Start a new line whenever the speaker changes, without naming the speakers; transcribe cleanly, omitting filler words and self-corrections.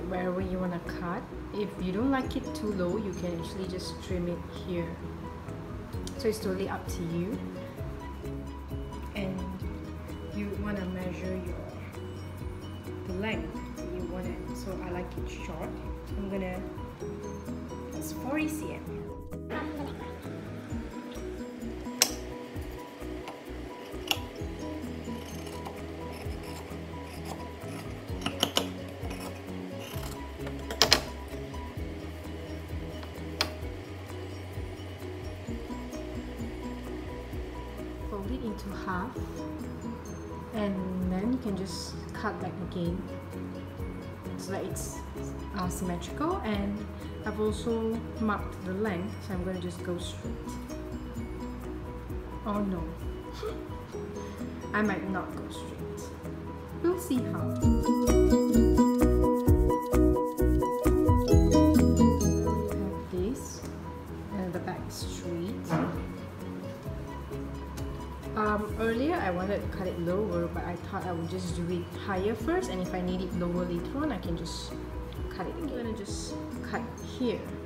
wherever you want to cut. If you don't like it too low, you can actually just trim it here. So it's totally up to you. And you want to measure the length you want it. So I like it short. So I'm gonna, it's 40 cm. Fold it into half, and then you can just cut back again so that it's symmetrical. And I've also marked the length, so I'm going to just go straight. Oh no, I might not go straight. We'll see how. You have this, and the back is straight. Earlier I wanted to cut it lower, but I thought I would just do it higher first, and if I need it lower later on, I can just cut it again. I'm gonna just cut here.